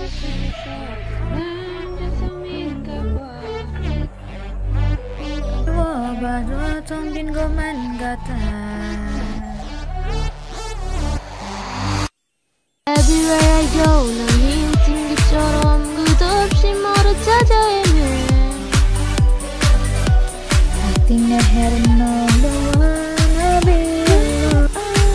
바로 텅빈 것만 같아. Everywhere I go 넌 힘든 것처럼 끝없이 멀어 찾아 헤매. I think I had enough, don't wanna be alone.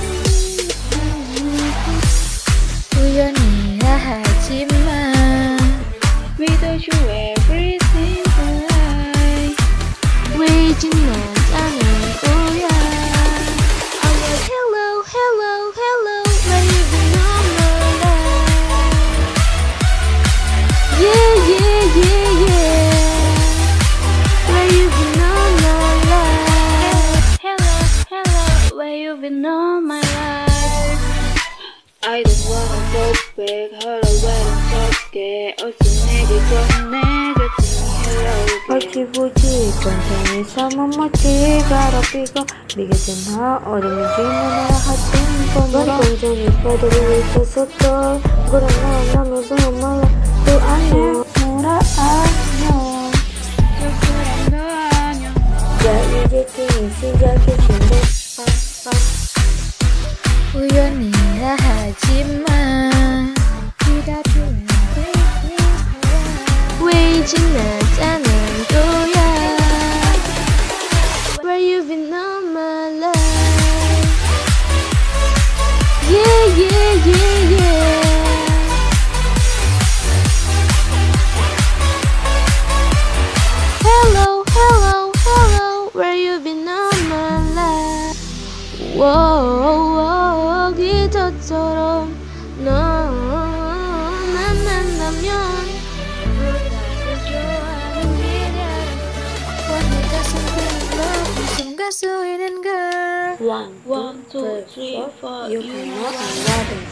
우연이라 하지만 without you everything's alright. 왜 이제 넌 않을 거야. I was hello, hello, hello, where you been all my life. Yeah, yeah, yeah, yeah, where you been all my life. Hello, hello, where you been all my life. I don't wanna go back. Hello, where I'm 적게 어서 내게 건네 곁에 hello. 어찌부지 전생에서 멋지 가로비고 네 곁에 나 어둠이지 너나 하던 번호로 완전히 빠져들고 있었어. 그래 너 너무 몰라 또 안녕 뭐라 안녕 그럼 너 안녕. 야 이제 게임 시작했는데 우연이라 하지만 without you everything's alright. 왜 이제 날 않을 거야. Where you been all my life. Yeah, yeah, yeah, yeah. Hello, hello, hello, where you been all my life. Whoa, 기적처럼 너 만난다면 숨갈 수 있는 걸. 1, 2, 3, 4 You cannot allow them